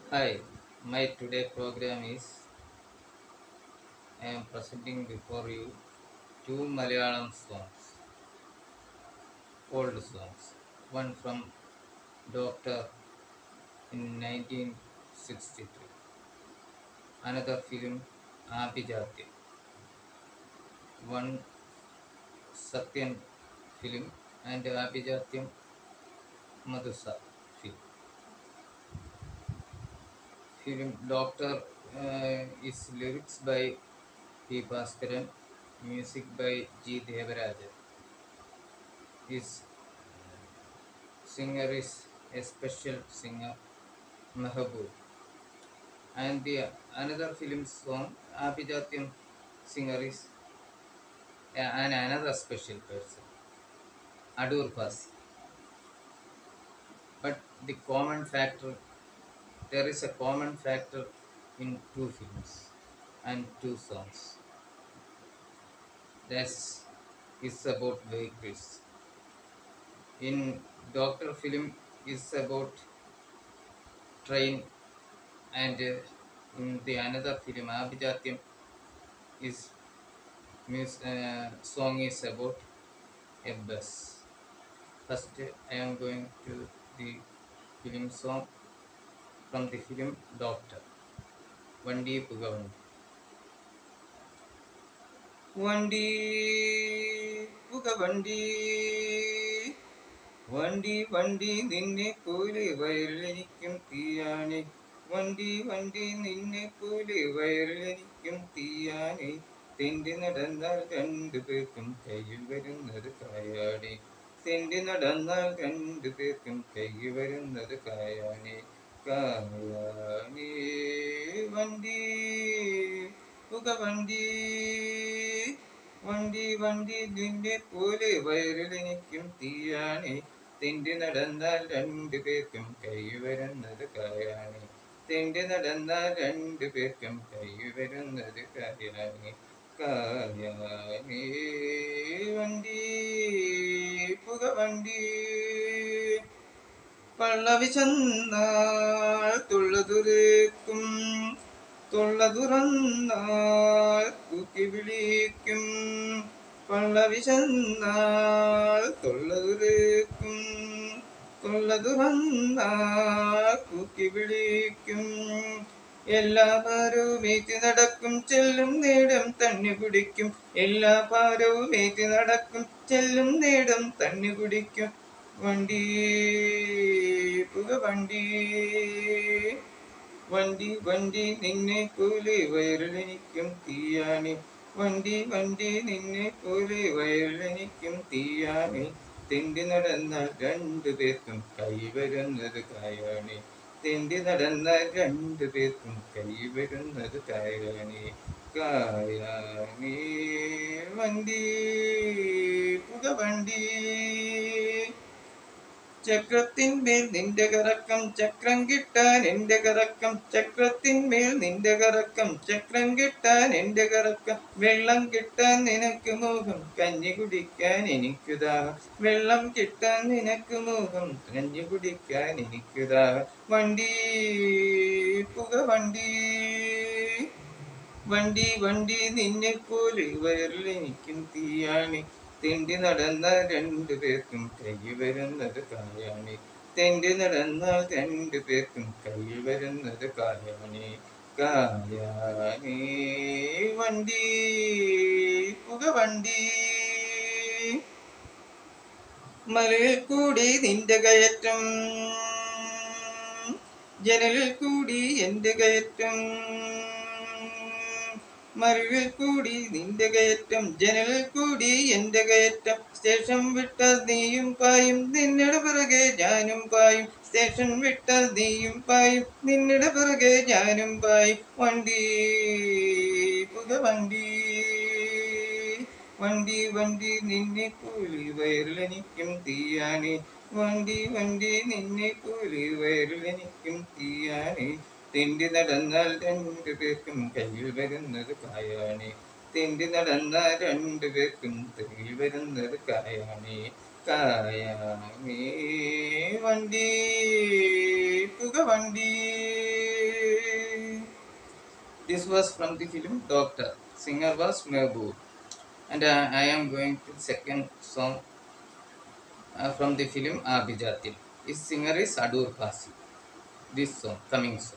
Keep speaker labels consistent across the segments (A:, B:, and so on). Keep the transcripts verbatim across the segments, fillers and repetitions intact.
A: Hi, my today program is I am presenting before you two Malayalam songs, old songs. One from Doctor in nineteen sixty-three, another film Abhijatyam, one Satyam film and Abhijatyam Madhusa film. Film Doctor uh, is lyrics by P. Bhaskaran, music by G. Devarajan. His singer is a special singer Mehboob. And the another film song Abhijatyam singer is a- and another special person Adur Pasi. But the common factor there is a common factor in two films and two songs. That's is about vehicles. In Doctor film is about train and uh, in the another film Abhijatyam is mus- uh, song is about a bus. First, I am going to the film song from the film Doctor. Vandi Pugavandi. Vandi Pugavandi. വണ്ടി വണ്ടി നിന്നെ പോലെ വയറിലെനിക്കും തീയാനെ വണ്ടി വണ്ടി നിന്നെ പോലെ വയറിലെനിക്കും തീയാനെ തെണ്ടി നടന്നാൽ രണ്ടു പേർക്കും കയ്യിൽ വരുന്നത് കായാനെ തെണ്ടി നടന്നാൽ രണ്ടു പേർക്കും കയ്യിൽ വരുന്നത് കായാനെ കായാനേ വണ്ടി പുകവണ്ടി വണ്ടി വണ്ടി നിന്നെ പോലെ വയറിലെനിക്കും തീയാനെ തെണ്ടി നടന്നാൽ രണ്ടു പേർക്കും കൈ വരുന്നത് കായാനെ തെണ്ടി നടന്നാൽ രണ്ടു പേർക്കും കൈ വരുന്നത് കായാനെ കായാനേ വണ്ടി പുകവണ്ടി പള്ളവി ചെന്നാൽ തുള്ളതുരേക്കും തൊള്ള തുറന്നാൽ കൂക്കി വിളിക്കും പള്ളവി ചെന്നാൽ തൊള്ള തുറക്കും തൊള്ള തുറന്നാൽ കൂക്കി വിളിക്കും എല്ലാ ഭാരവും ഏറ്റി നടക്കും ചെല്ലും നേടും തണ്ണി കുടിക്കും എല്ലാ ഭാരവും ഏറ്റി നടക്കും ചെല്ലും നേടും തണ്ണി കുടിക്കും വണ്ടി പുകവണ്ടി വണ്ടി വണ്ടി നിന്നെ പോലെ വയറിലെനിക്കും തീയാനെ വണ്ടി വണ്ടി നിന്നെ പോലെ വയറിലെനിക്കും തീയാനെ തെണ്ടി നടന്നാൽ രണ്ടു പേർക്കും കൈ വരുന്നത് കായാനെ തെണ്ടി നടന്നാൽ രണ്ടു പേർക്കും കൈ വരുന്നത് കായാനെ കായാനേ വണ്ടി പുകവണ്ടി ചക്രത്തിന്മേൽ നിന്റെ കറക്കം ചക്രം കിട്ടാൻ എന്റെ കറക്കം ചക്രത്തിന്മേൽ നിന്റെ കറക്കം ചക്രം കിട്ടാൻ എന്റെ കറക്കം വെള്ളം കിട്ടാൻ നിനക്ക് മോഹം കഞ്ഞി കുടിക്കാൻ എനിക്കു ദാഹം വെള്ളം കിട്ടാൻ നിനക്ക് മോഹം കഞ്ഞി കുടിക്കാൻ എനിക്കു ദാഹം വണ്ടി പുകവണ്ടി വണ്ടി വണ്ടി നിന്നെ പോലെ വയറിലെനിക്കും തീയാണി തെണ്ടി നടന്നാൽ രണ്ടു പേർക്കും കൈ വരുന്നത് കായാണി തെണ്ടി നടന്നാൽ രണ്ടു പേർക്കും കൈ വരുന്നത് കായാണി കായാനേ വണ്ടി പുകവണ്ടി മലയിൽ കൂടി നിന്റെ കയറ്റം ജനലിൽ കൂടി എന്റെ കയറ്റം മരുവിൽ കൂടി നിന്റെ കയറ്റം ജനലിൽ കൂടി എന്റെ കയറ്റം സ്റ്റേഷൻ വിട്ടാൽ നീയും പായും നിന്നടെ പിറകെ ഞാനും പായും സ്റ്റേഷൻ വിട്ടാൽ നീയും പായും നിന്നടെ പിറകെ ഞാനും പായും വണ്ടി പുകവണ്ടി വണ്ടി വണ്ടി നിന്നെ കൂലി വയറിലെനിക്കും തീയാനെ വണ്ടി വണ്ടി നിന്നെ കൂലി വയറിലെനിക്കും തീയാനെ തെണ്ടി നടന്നാൽ രണ്ടു പേർക്കും കയ്യിൽ വരുന്നത് കായാണി തെണ്ടി നടന്നാൽ രണ്ടു പേർക്കും കയ്യിൽ വരുന്നത് കായാണി കായാണി വണ്ടി പുകവണ്ടി This was from the film Doctor. Singer was Mehboob. And uh, I am going to second song uh, from the film Abhijatil. His singer is Adur Kasi. This song, coming song.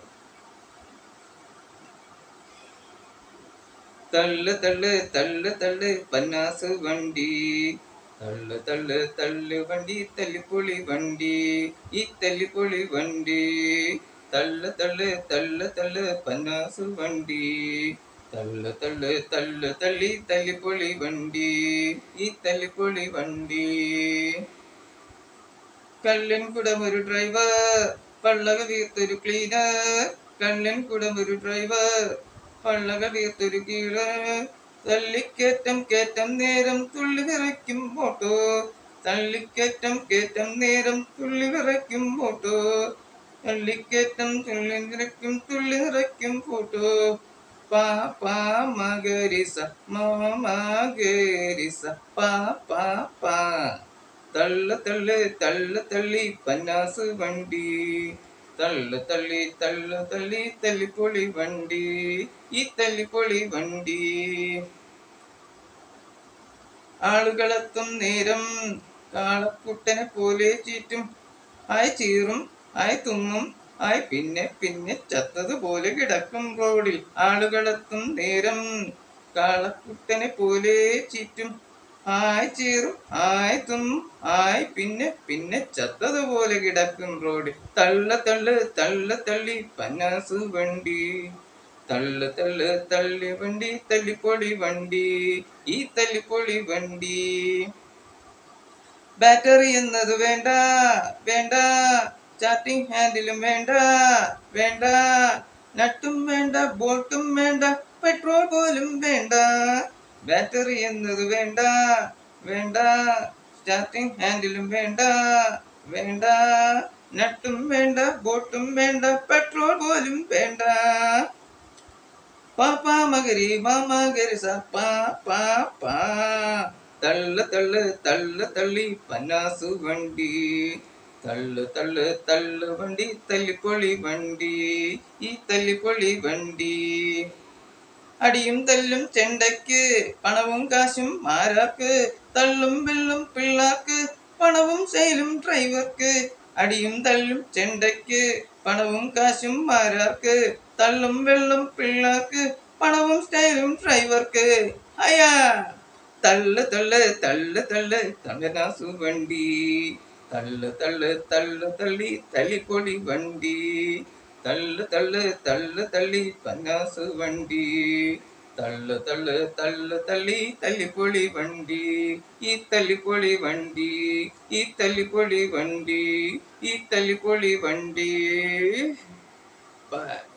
A: തള്ളു തള്ളു തള്ളു തള്ളു പന്നാസ് വണ്ടി തള്ളു തള്ളു തള്ളു വണ്ടി തല്ലിപ്പൊളി വണ്ടി ഈ തല്ലിപ്പൊളി വണ്ടി തള്ളു തള്ളു തള്ളു തള്ളു പന്നാസ് വണ്ടി തള്ളു തള്ളു തള്ളു തള്ളി തല്ലിപ്പൊളി വണ്ടി ഈ തല്ലിപ്പൊളി വണ്ടി കള്ളൻ കുടം ഒരു ഡ്രൈവർ പള്ളക വീർത്തൊരു ക്ലീനർ കള്ളൻ കുടം ഒരു ഡ്രൈവർ പള്ളക വീർത്തൊരു കീഴർ തള്ളിക്കേറ്റം കേറ്റം നേരം തുള്ളി വിറയ്ക്കും മോട്ടോ തള്ളിക്കേറ്റം കേറ്റം നേരം തുള്ളി വിറയ്ക്കും മോട്ടോ തള്ളിക്കേറ്റം തുള്ളി നിറയ്ക്കും തുള്ളി നിറയ്ക്കും ഫോട്ടോ പാ പാ മകരിസ മകരിസ പാ പാ പാ തള്ളു തള്ളു തള്ളു തള്ളി പന്നാസ് വണ്ടി തള്ളു തള്ളി തള്ളു തള്ളി തല്ലിപ്പൊളി വണ്ടി ഈ തല്ലിപ്പൊളി വണ്ടി ആളുകളെത്തും നേരം കാളക്കുട്ടനെ പോലെ ചീറ്റും ആയി ചീറും ആയി തുമ്മും ആയി പിന്നെ പിന്നെ ചത്തതുപോലെ കിടക്കും റോഡിൽ ആളുകളെത്തും നേരം കാളക്കുട്ടനെ പോലെ ചീറ്റും ആയി ചീറും ആയി തുമ്മും ആയി പിന്നെ പിന്നെ ചത്തതുപോലെ കിടക്കും റോഡിൽ തള്ള തള്ളു തള്ള തള്ളി പന്നാസ് വണ്ടി തള്ളു തള്ളു തള്ളി വണ്ടി തല്ലിപ്പൊളി വണ്ടി ഈ തല്ലിപ്പൊളി വണ്ടി ബാറ്ററി എന്നത് വേണ്ട വേണ്ട ചാർട്ടിംഗ് ഹാൻഡിലും വേണ്ട വേണ്ട നട്ടും വേണ്ട ബോൾട്ടും വേണ്ട പെട്രോൾ പോലും വേണ്ട ബാറ്ററി എന്നത് വേണ്ട വേണ്ട സ്റ്റാർട്ടിംഗ് ഹാൻഡിലും വേണ്ട വേണ്ട നട്ടും വേണ്ട ബോട്ടും വേണ്ട പെട്രോൾ പോലും വേണ്ട പാപ്പാ മകരി മാമകരി സ പാ പാ പാ തള്ളു തള്ളു തള്ളു തള്ളി പന്നാസു വണ്ടി തള്ളു തള്ളു തള്ളു വണ്ടി തല്ലിപ്പൊളി വണ്ടി ഈ തല്ലിപ്പൊളി വണ്ടി അടിയും തല്ലും ചെണ്ടയ്ക്ക് പണവും കാശും മാരാക്ക് തള്ളും വെള്ളും പിള്ളാക്ക് പണവും സെയിലും ഡ്രൈവർക്ക് അടിയും തല്ലും ചെണ്ടയ്ക്ക് പണവും കാശും മാരാർക്ക് തള്ളും വെള്ളും പിള്ളാക്ക് പണവും സ്റ്റൈലും ഡ്രൈവർക്ക് അയ്യാ തള്ളു തള്ളു തള്ളു തള്ളു തള്ളനാസു വണ്ടി തള്ളു തള്ളു തള്ളു തള്ളി തല്ലിപ്പൊളി വണ്ടി തള്ളു തള്ളു തള്ളു തള്ളി പന്നാസ് വണ്ടി തള്ളു തള്ളു തള്ളു തള്ളി തല്ലിപ്പൊളി വണ്ടി ഈ തല്ലിപ്പൊളി വണ്ടി ഈ തല്ലിപ്പൊളി വണ്ടി ഈ തല്ലിപ്പൊളി വണ്ടി. Bye.